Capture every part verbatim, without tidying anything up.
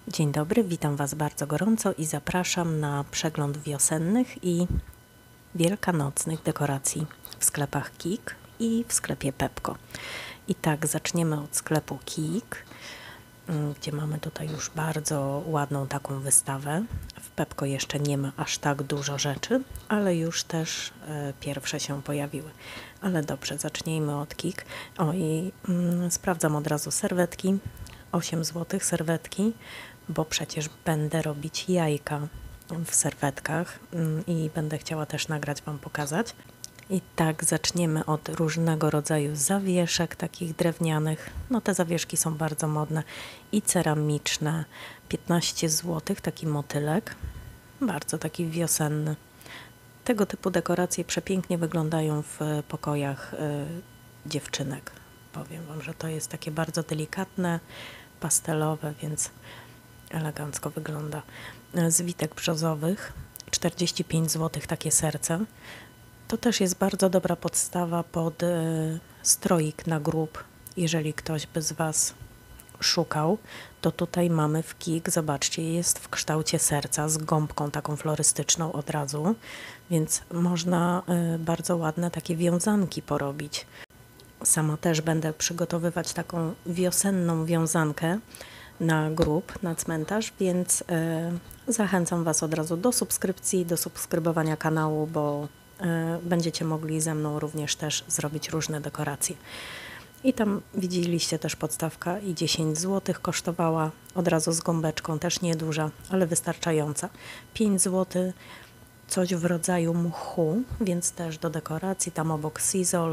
Dzień dobry, witam Was bardzo gorąco i zapraszam na przegląd wiosennych i wielkanocnych dekoracji w sklepach Kik i w sklepie Pepco. I tak, zaczniemy od sklepu Kik, gdzie mamy tutaj już bardzo ładną taką wystawę. W Pepco jeszcze nie ma aż tak dużo rzeczy, ale już też e, pierwsze się pojawiły. Ale dobrze, zacznijmy od Kik. O i mm, sprawdzam od razu serwetki. osiem złotych serwetki, bo przecież będę robić jajka w serwetkach i będę chciała też nagrać Wam pokazać. I tak zaczniemy od różnego rodzaju zawieszek takich drewnianych. No te zawieszki są bardzo modne i ceramiczne. piętnaście złotych, taki motylek, bardzo taki wiosenny. Tego typu dekoracje przepięknie wyglądają w pokojach y, dziewczynek. Powiem Wam, że to jest takie bardzo delikatne, pastelowe, więc elegancko wygląda. Z witek brzozowych czterdzieści pięć złotych, takie serce. To też jest bardzo dobra podstawa pod y, stroik na grób. Jeżeli ktoś by z Was szukał, to tutaj mamy w Kik, zobaczcie, jest w kształcie serca z gąbką taką florystyczną od razu, więc można y, bardzo ładne takie wiązanki porobić. Sama też będę przygotowywać taką wiosenną wiązankę na grób, na cmentarz, więc y, zachęcam Was od razu do subskrypcji, do subskrybowania kanału, bo y, będziecie mogli ze mną również też zrobić różne dekoracje. I tam widzieliście też podstawka i dziesięć złotych kosztowała, od razu z gąbeczką, też nieduża, ale wystarczająca. pięć złotych, coś w rodzaju mchu, więc też do dekoracji, tam obok sizol.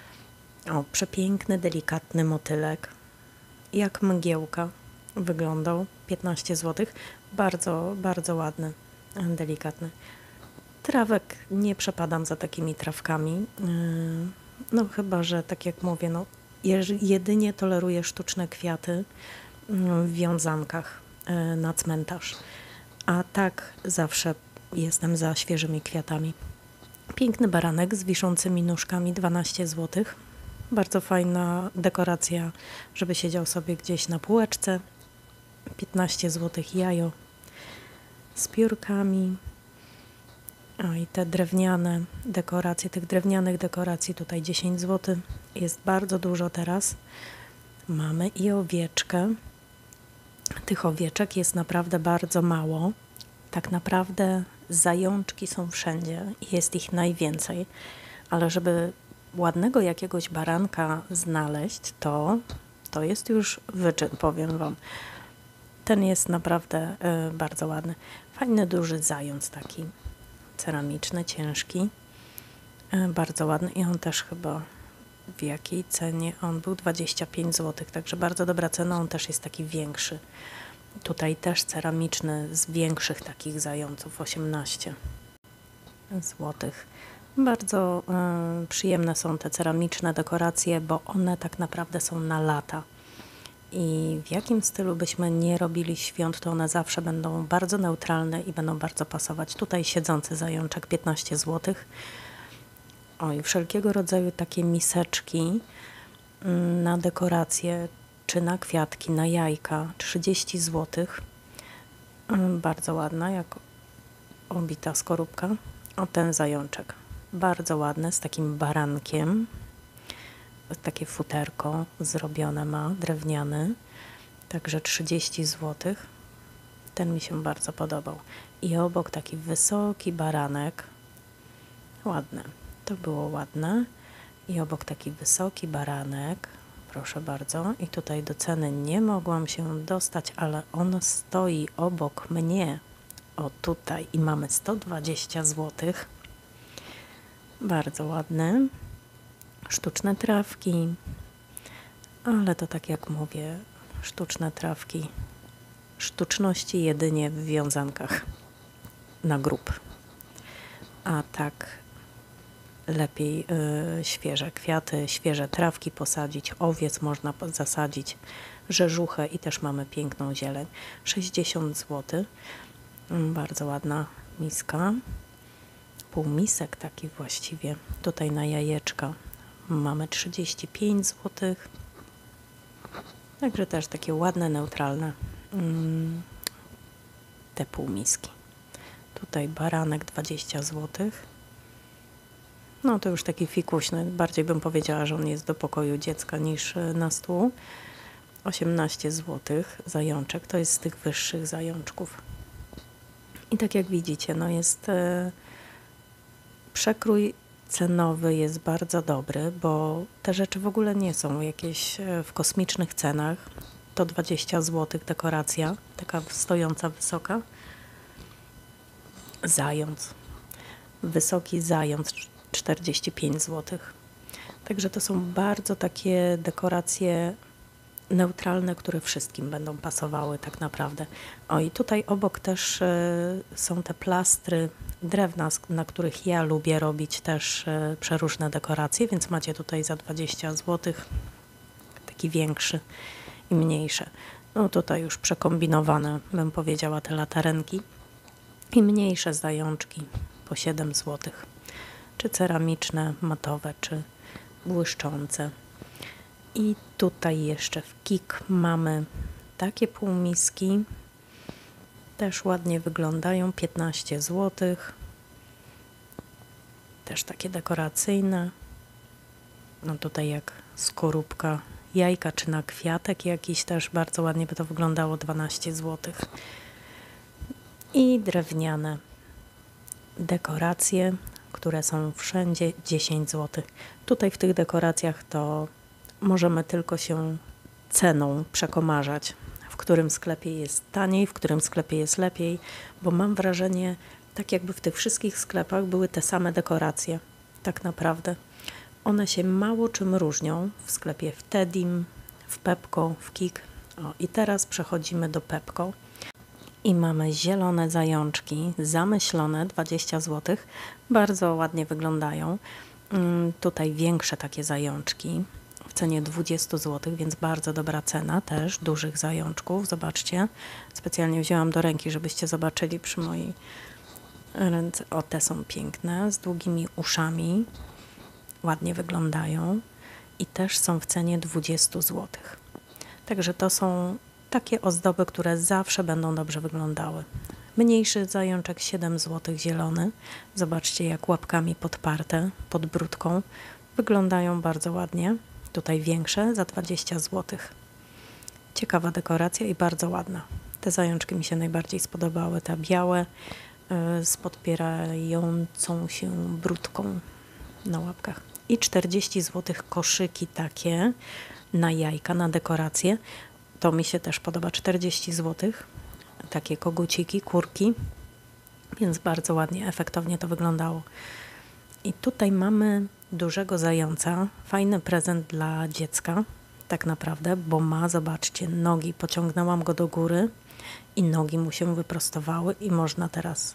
O, przepiękny, delikatny motylek, jak mgiełka wyglądał, piętnaście złotych, bardzo, bardzo ładny, delikatny. Trawek nie przepadam za takimi trawkami, no chyba że tak jak mówię, no jedynie toleruję sztuczne kwiaty w wiązankach na cmentarz, a tak zawsze jestem za świeżymi kwiatami. Piękny baranek z wiszącymi nóżkami, dwanaście złotych. Bardzo fajna dekoracja, żeby siedział sobie gdzieś na półeczce. piętnaście złotych jajo z piórkami. O, i te drewniane dekoracje, tych drewnianych dekoracji tutaj dziesięć złotych. Jest bardzo dużo teraz. Mamy i owieczkę. Tych owieczek jest naprawdę bardzo mało. Tak naprawdę zajączki są wszędzie i jest ich najwięcej. Ale żeby ładnego jakiegoś baranka znaleźć, to, to jest już wyczyn, powiem Wam. Ten jest naprawdę y, bardzo ładny. Fajny, duży zając taki, ceramiczny, ciężki. Y, bardzo ładny i on też chyba, w jakiej cenie on był? dwadzieścia pięć złotych, także bardzo dobra cena, on też jest taki większy. Tutaj też ceramiczny z większych takich zająców, osiemnaście złotych. Bardzo y, przyjemne są te ceramiczne dekoracje, bo one tak naprawdę są na lata. I w jakim stylu byśmy nie robili świąt, to one zawsze będą bardzo neutralne i będą bardzo pasować. Tutaj siedzący zajączek, piętnaście złotych. Oj, wszelkiego rodzaju takie miseczki y, na dekoracje, czy na kwiatki, na jajka, trzydzieści złotych. Y, bardzo ładna, jak obita skorupka. O, ten zajączek. Bardzo ładne, z takim barankiem. Takie futerko zrobione ma, drewniane. Także trzydzieści złotych. Ten mi się bardzo podobał. I obok taki wysoki baranek. Ładne. To było ładne. I obok taki wysoki baranek. Proszę bardzo. I tutaj do ceny nie mogłam się dostać, ale on stoi obok mnie. O, tutaj. I mamy sto dwadzieścia złotych. Bardzo ładny. Sztuczne trawki, ale to tak jak mówię, sztuczne trawki, sztuczności jedynie w wiązankach na grób. A tak lepiej y, świeże kwiaty, świeże trawki posadzić, owiec można zasadzić, rzeżuchę i też mamy piękną zieleń. sześćdziesiąt złotych, bardzo ładna miska. Półmisek taki właściwie. Tutaj na jajeczka mamy trzydzieści pięć złotych. Także też takie ładne, neutralne. te półmiski. Tutaj baranek dwadzieścia złotych. No to już taki fikuśny, bardziej bym powiedziała, że on jest do pokoju dziecka niż na stół. osiemnaście złotych zajączek, to jest z tych wyższych zajączków. I tak jak widzicie, no jest e, przekrój cenowy jest bardzo dobry, bo te rzeczy w ogóle nie są jakieś e, w kosmicznych cenach. To dwadzieścia złotych dekoracja, taka stojąca wysoka. Zając, wysoki zając czterdzieści pięć złotych. Także to są bardzo takie dekoracje neutralne, które wszystkim będą pasowały tak naprawdę. O i tutaj obok też y, są te plastry drewna, na których ja lubię robić też y, przeróżne dekoracje, więc macie tutaj za dwadzieścia złotych taki większy i mniejszy. No tutaj już przekombinowane, bym powiedziała, te latarenki i mniejsze zajączki po siedem złotych. Czy ceramiczne, matowe, czy błyszczące. I tutaj jeszcze w Kik mamy takie półmiski. Też ładnie wyglądają, piętnaście złotych. Też takie dekoracyjne. No tutaj jak skorupka jajka, czy na kwiatek jakiś też bardzo ładnie by to wyglądało, dwanaście złotych. I drewniane dekoracje, które są wszędzie dziesięć złotych. Tutaj w tych dekoracjach to możemy tylko się ceną przekomarzać, w którym sklepie jest taniej, w którym sklepie jest lepiej, bo mam wrażenie, tak jakby w tych wszystkich sklepach były te same dekoracje. Tak naprawdę. One się mało czym różnią w sklepie w Tedim, w Pepco, w Kik. O, i teraz przechodzimy do Pepco. I mamy zielone zajączki, zamyślone, dwadzieścia złotych. Bardzo ładnie wyglądają. Mm, tutaj większe takie zajączki w cenie dwadzieścia złotych, więc bardzo dobra cena też dużych zajączków. Zobaczcie, specjalnie wzięłam do ręki, żebyście zobaczyli przy mojej ręce. O, te są piękne, z długimi uszami. Ładnie wyglądają i też są w cenie dwadzieścia złotych. Także to są takie ozdoby, które zawsze będą dobrze wyglądały. Mniejszy zajączek siedem złotych zielony. Zobaczcie, jak łapkami podparte pod brudką. Wyglądają bardzo ładnie. Tutaj większe za dwadzieścia złotych. Ciekawa dekoracja i bardzo ładna. Te zajączki mi się najbardziej spodobały. Te białe yy, z podpierającą się brudką na łapkach. I czterdzieści złotych koszyki takie na jajka, na dekoracje. To mi się też podoba, czterdzieści złotych. Takie koguciki, kurki. Więc bardzo ładnie, efektownie to wyglądało. I tutaj mamy dużego zająca. Fajny prezent dla dziecka, tak naprawdę, bo ma, zobaczcie, nogi. Pociągnęłam go do góry i nogi mu się wyprostowały i można teraz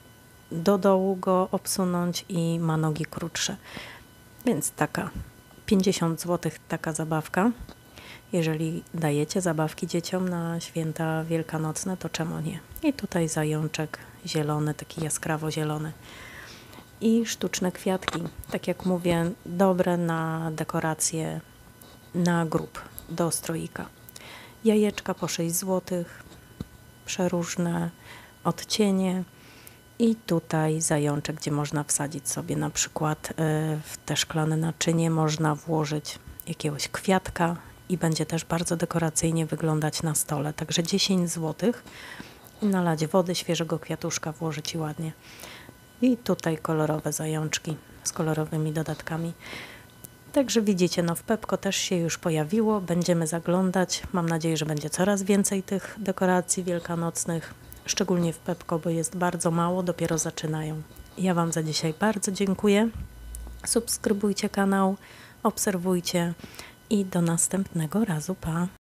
do dołu go obsunąć i ma nogi krótsze. Więc taka pięćdziesiąt złotych taka zabawka. Jeżeli dajecie zabawki dzieciom na święta wielkanocne, to czemu nie? I tutaj zajączek zielony, taki jaskrawo zielony. I sztuczne kwiatki, tak jak mówię, dobre na dekoracje na grób, do stroika. Jajeczka po sześć złotych, przeróżne odcienie. I tutaj zajączek, gdzie można wsadzić sobie na przykład w te szklane naczynie, można włożyć jakiegoś kwiatka i będzie też bardzo dekoracyjnie wyglądać na stole. Także dziesięć złotych i nalać wody, świeżego kwiatuszka włożyć i ładnie. I tutaj kolorowe zajączki z kolorowymi dodatkami. Także widzicie, no w Pepco też się już pojawiło. Będziemy zaglądać. Mam nadzieję, że będzie coraz więcej tych dekoracji wielkanocnych. Szczególnie w Pepco, bo jest bardzo mało, dopiero zaczynają. Ja Wam za dzisiaj bardzo dziękuję. Subskrybujcie kanał, obserwujcie i do następnego razu. Pa!